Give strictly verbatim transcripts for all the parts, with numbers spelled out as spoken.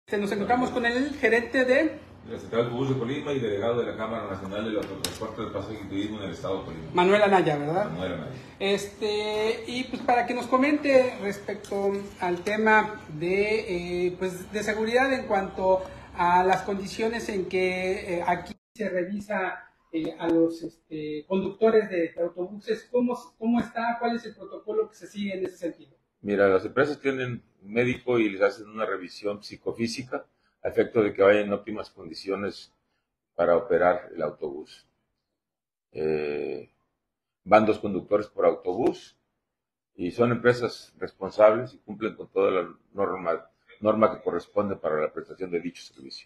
Nos encontramos con el gerente de la Central de Autobús de Colima y delegado de la Cámara Nacional del Autotransporte del Pasaje y Turismo en el Estado de Colima. Manuel Anaya, ¿verdad? Manuel Anaya. Este, y pues para que nos comente respecto al tema de, eh, pues de seguridad en cuanto a las condiciones en que eh, aquí se revisa eh, a los este, conductores de, de autobuses, ¿cómo, ¿cómo está? ¿Cuál es el protocolo que se sigue en ese sentido? Mira, las empresas tienen un médico y les hacen una revisión psicofísica a efecto de que vayan en óptimas condiciones para operar el autobús. Eh, van dos conductores por autobús y son empresas responsables y cumplen con toda la norma, norma que corresponde para la prestación de dicho servicio.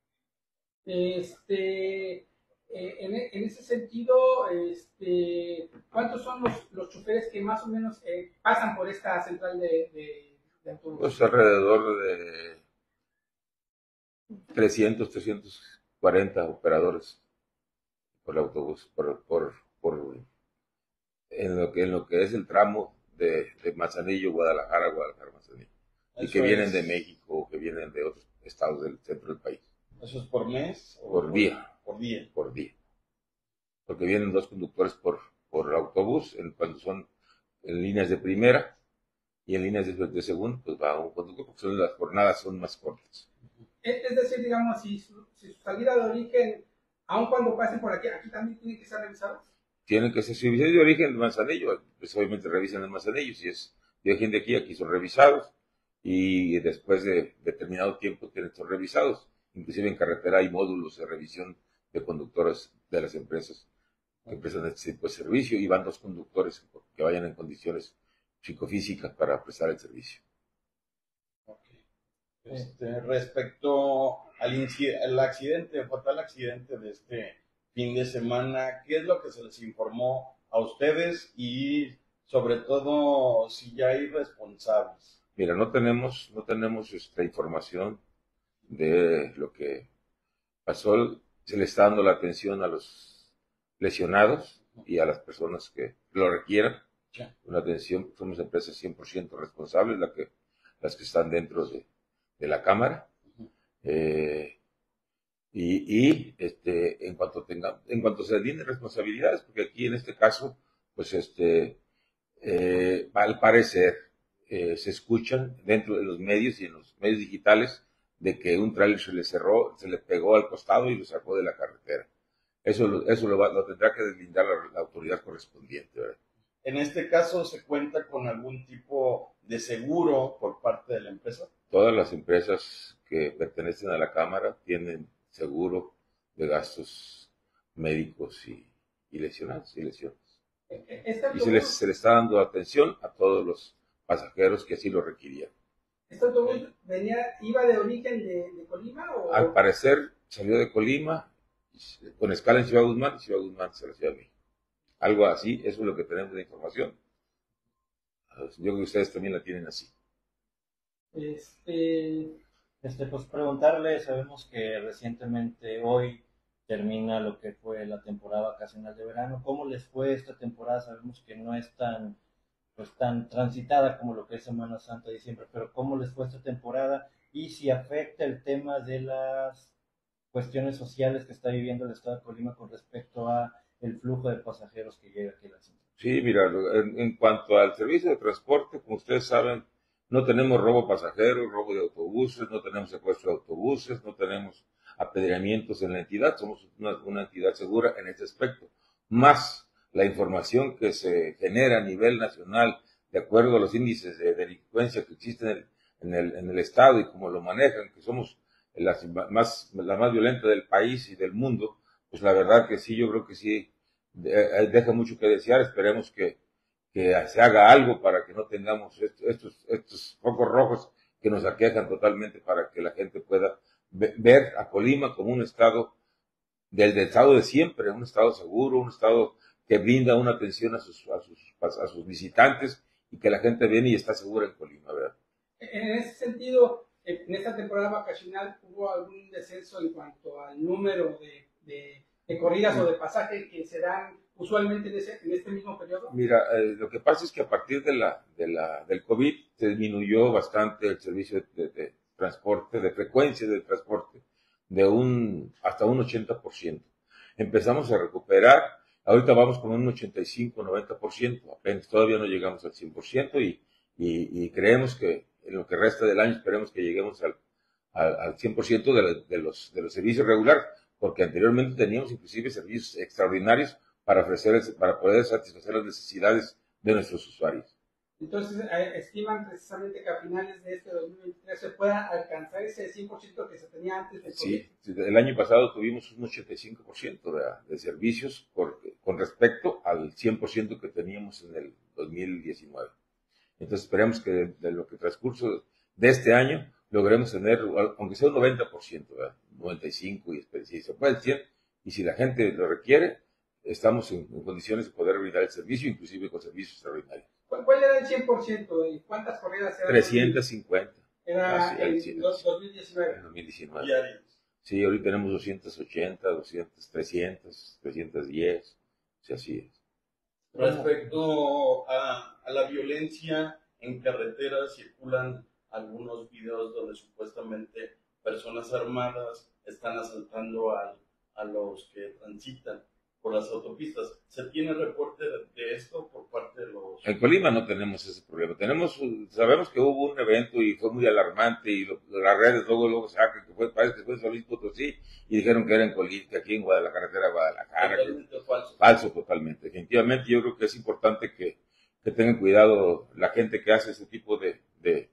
Este, eh, en, en ese sentido, este, ¿cuántos son los, los choferes que más o menos eh, pasan por esta central de, de, de autobuses? Pues alrededor de trescientos, trescientos cuarenta operadores por el autobús, por, por, por en, lo que, en lo que es el tramo de, de Manzanillo, Guadalajara, Guadalajara, Manzanillo. Y que vienen es... de México o que vienen de otros estados del centro del país. ¿Eso es por mes? O por, por día. Por día. Por día. Porque vienen dos conductores por, por autobús, en, cuando son en líneas de primera y en líneas de, de segunda, pues va un conductor, porque son, las jornadas son más cortas. Es decir, digamos, si su, si su salida de origen, aun cuando pasen por aquí, aquí también tienen que ser revisados. Tienen que ser, si es de origen el Manzanillo, pues obviamente revisan el Manzanillo, si es de origen de aquí, aquí son revisados, y después de determinado tiempo tienen que ser revisados. Inclusive en carretera hay módulos de revisión de conductores de las empresas que prestan este tipo de servicio, y van dos conductores que vayan en condiciones psicofísicas para prestar el servicio. Este, respecto al, al accidente, el fatal accidente de este fin de semana, ¿qué es lo que se les informó a ustedes y sobre todo si ya hay responsables? Mira, no tenemos, no tenemos esta información de lo que pasó. Se le está dando la atención a los lesionados y a las personas que lo requieran. Ya. Una atención, somos empresas cien por ciento responsables, la que, las que están dentro de de la Cámara, eh, y, y este, en cuanto tenga, en cuanto se tienen responsabilidades, porque aquí en este caso, pues este, eh, al parecer, eh, se escuchan dentro de los medios y en los medios digitales de que un tráiler se le cerró, se le pegó al costado y lo sacó de la carretera. Eso, lo, eso lo, va, lo tendrá que deslindar la, la autoridad correspondiente, ¿verdad? En este caso, ¿se cuenta con algún tipo de seguro por parte de la empresa? Todas las empresas que pertenecen a la Cámara tienen seguro de gastos médicos y, y lesionados y lesiones. Y se les, se les está dando atención a todos los pasajeros que así lo requerían. ¿Este autobús venía, iba de origen de, de Colima? ¿O? Al parecer salió de Colima, con escala en Ciudad Guzmán, y Ciudad Guzmán hacia la Ciudad de México. Algo así, eso es lo que tenemos de información. Yo creo que ustedes también la tienen así. Este, este, pues preguntarle, sabemos que recientemente hoy termina lo que fue la temporada vacacional de verano. ¿Cómo les fue esta temporada? Sabemos que no es tan, pues, tan transitada como lo que es Semana Santa, diciembre, pero ¿cómo les fue esta temporada? Y si afecta el tema de las cuestiones sociales que está viviendo el Estado de Colima con respecto a el flujo de pasajeros que llega aquí a la ciudad. Sí, mira, en, en cuanto al servicio de transporte, como ustedes saben, no tenemos robo pasajero, robo de autobuses, no tenemos secuestro de autobuses, no tenemos apedreamientos en la entidad, somos una, una entidad segura en este aspecto. Más la información que se genera a nivel nacional, de acuerdo a los índices de delincuencia que existen en el, en el, en el Estado y cómo lo manejan, que somos la más, la más violenta del país y del mundo, pues la verdad que sí, yo creo que sí, deja mucho que desear. Esperemos que, que se haga algo para que no tengamos estos, estos, estos focos rojos que nos aquejan totalmente, para que la gente pueda ver a Colima como un estado del, del estado de siempre, un estado seguro, un estado que brinda una atención a sus, a sus, a sus visitantes y que la gente viene y está segura en Colima, ¿verdad? En ese sentido, en esta temporada vacacional, ¿hubo algún descenso en cuanto al número de, de, de corridas o de pasajes que se dan usualmente en, ese, en este mismo periodo? Mira, eh, lo que pasa es que a partir de la, de la, del COVID se disminuyó bastante el servicio de, de, transporte, de frecuencia del transporte, de un hasta un ochenta por ciento. Empezamos a recuperar, ahorita vamos con un ochenta y cinco, noventa por ciento, apenas todavía no llegamos al cien por ciento y, y, y creemos que en lo que resta del año esperemos que lleguemos al, al, al cien por ciento de, la, de, los, de los servicios regulares, porque anteriormente teníamos inclusive servicios extraordinarios para ofrecer, para poder satisfacer las necesidades de nuestros usuarios. Entonces, eh, estiman precisamente que a finales de este dos mil veintitrés se pueda alcanzar ese cien por ciento que se tenía antes del COVID. Sí, el año pasado tuvimos un ochenta y cinco por ciento de, de servicios por, con respecto al cien por ciento que teníamos en el dos mil diecinueve. Entonces, esperemos que de, de lo que transcurso de este año logremos tener, aunque sea un noventa por ciento, ¿verdad? noventa y cinco por ciento, y si se puede el cien por ciento, y si la gente lo requiere, estamos en, en condiciones de poder brindar el servicio, inclusive con servicios extraordinarios. ¿Cuál era el cien por ciento y cuántas corridas eran? trescientos cincuenta. Era Ah, sí, en sí, dos mil diecinueve. En dos mil diecinueve. Diarios. Sí, ahorita tenemos doscientos ochenta, doscientos, trescientos, trescientos diez. Sí, así es. Respecto a, a la violencia en carreteras, circulan algunos videos donde supuestamente personas armadas están asaltando al, a los que transitan por las autopistas. ¿Se tiene reporte de, de esto por parte de los...? En Colima no tenemos ese problema. Tenemos, sabemos que hubo un evento y fue muy alarmante y lo, las redes luego luego sacan que fue, parece que fue en San Luis Potosí y dijeron que era en Colima, que aquí en Guadalajara, carretera de Guadalajara. Totalmente que, falso. Falso totalmente. Definitivamente yo creo que es importante que, que tengan cuidado la gente que hace ese tipo de, de,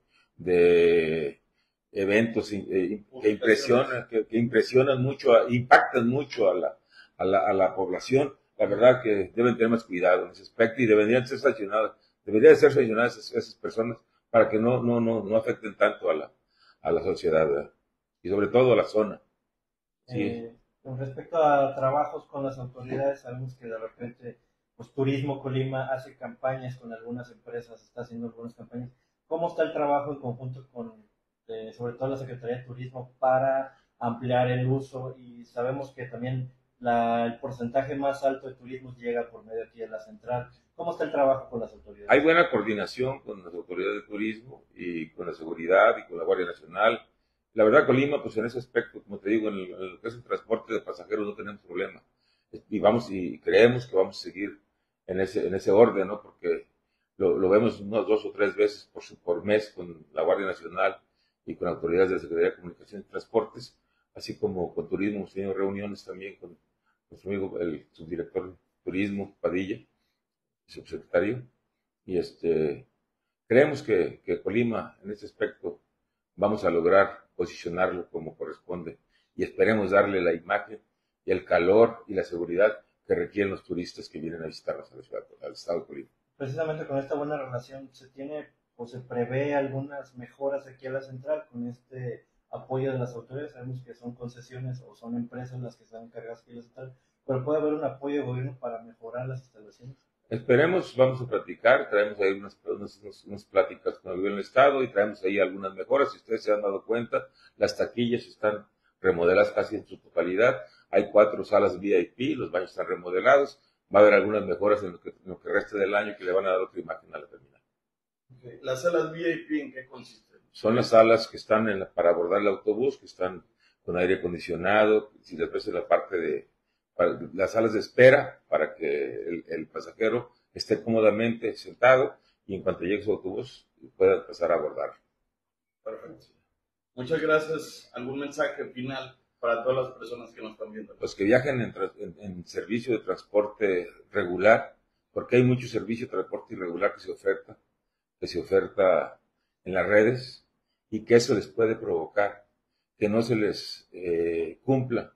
de eventos eh, que impresionan, que, que impresionan mucho, a, impactan mucho a la A la, a la población. La verdad que deben tener más cuidado en ese aspecto y deberían ser sancionadas, deberían ser sancionadas esas, esas personas para que no, no, no, no afecten tanto a la, a la sociedad, ¿verdad? Y sobre todo a la zona. Sí. Eh, con respecto a trabajos con las autoridades, sabemos que de repente, pues Turismo Colima hace campañas con algunas empresas, está haciendo algunas campañas. ¿Cómo está el trabajo en conjunto con, eh, sobre todo la Secretaría de Turismo, para ampliar el uso? Y sabemos que también La, el porcentaje más alto de turismo llega por medio aquí de la central. ¿Cómo está el trabajo con las autoridades? Hay buena coordinación con las autoridades de turismo y con la seguridad y con la Guardia Nacional. La verdad, Colima, pues en ese aspecto, como te digo, en el, en lo que es el transporte de pasajeros no tenemos problema. Y vamos y creemos que vamos a seguir en ese, en ese orden, ¿no? Porque lo, lo vemos unas dos o tres veces por, por mes con la Guardia Nacional y con autoridades de la Secretaría de Comunicaciones y Transportes, así como con turismo. Hemos tenido reuniones también con nuestro amigo, el subdirector de turismo, Padilla, subsecretario, y este, creemos que, que Colima, en este aspecto, vamos a lograr posicionarlo como corresponde, y esperemos darle la imagen y el calor y la seguridad que requieren los turistas que vienen a visitarnos a la ciudad, al estado de Colima. Precisamente con esta buena relación, ¿se tiene o se prevé algunas mejoras aquí a la central con este apoyo de las autoridades? Sabemos que son concesiones o son empresas las que están encargadas aquí en la central, pero puede haber un apoyo de gobierno para mejorar las instalaciones. Esperemos, vamos a platicar, traemos ahí unas, unas, unas pláticas con el gobierno del estado y traemos ahí algunas mejoras. Si ustedes se han dado cuenta, las taquillas están remodeladas casi en su totalidad. Hay cuatro salas V I P, los baños están remodelados. Va a haber algunas mejoras en lo que, en lo que resta del año que le van a dar otra imagen a la terminal. Okay. ¿Las salas V I P en qué consisten? Son las salas que están en la, para abordar el autobús, que están con aire acondicionado, si les ves en la parte de para, las salas de espera para que el, el pasajero esté cómodamente sentado y en cuanto llegue su autobús pueda empezar a abordar. Perfecto. Muchas gracias. ¿Algún mensaje final para todas las personas que nos están viendo? Los que viajen en, en, en servicio de transporte regular, porque hay mucho servicio de transporte irregular que se oferta, que se oferta en las redes y que eso les puede provocar que no se les eh, cumpla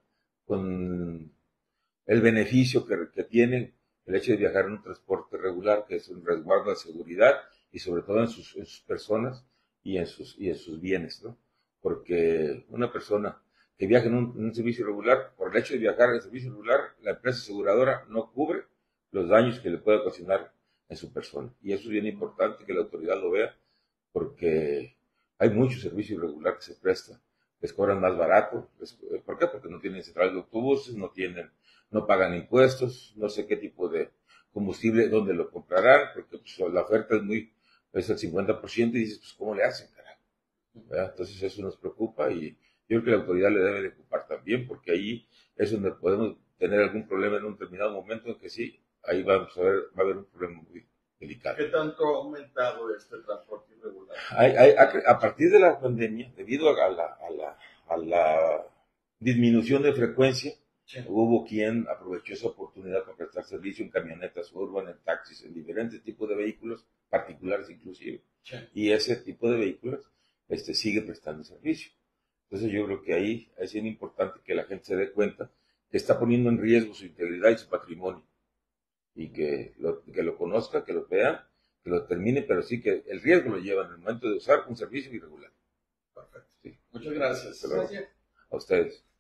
con el beneficio que, que tienen el hecho de viajar en un transporte regular, que es un resguardo de seguridad y sobre todo en sus, en sus personas y en sus, y en sus bienes, ¿no? Porque una persona que viaja en un, en un servicio regular, por el hecho de viajar en el servicio regular, la empresa aseguradora no cubre los daños que le puede ocasionar en su persona. Y eso es bien importante que la autoridad lo vea, porque hay mucho servicio irregular que se presta, les cobran más barato. Les, ¿por qué? Porque no tienen centrales de autobuses, no tienen, no pagan impuestos, no sé qué tipo de combustible, dónde lo comprarán, porque pues, la oferta es muy, es el cincuenta por ciento y dices, pues, ¿cómo le hacen, carajo? ¿verdad? Entonces eso nos preocupa y yo creo que la autoridad le debe de ocupar también, porque ahí es donde podemos tener algún problema en un determinado momento en que sí, ahí vamos a ver, va a haber un problema muy delicado. ¿Qué tanto ha aumentado este transporte irregular? Hay, hay, a, a partir de la pandemia, debido a la, a la, a la disminución de frecuencia, sí, hubo quien aprovechó esa oportunidad para prestar servicio en camionetas urban, en taxis, en diferentes tipos de vehículos, particulares inclusive. Sí. Y ese tipo de vehículos este, sigue prestando servicio. Entonces yo creo que ahí es bien importante que la gente se dé cuenta que está poniendo en riesgo su integridad y su patrimonio. Y que lo, que lo conozca, que lo vea, que lo termine, pero sí que el riesgo lo lleva en el momento de usar un servicio irregular. Perfecto. Sí. Muchas gracias. Gracias. A ustedes.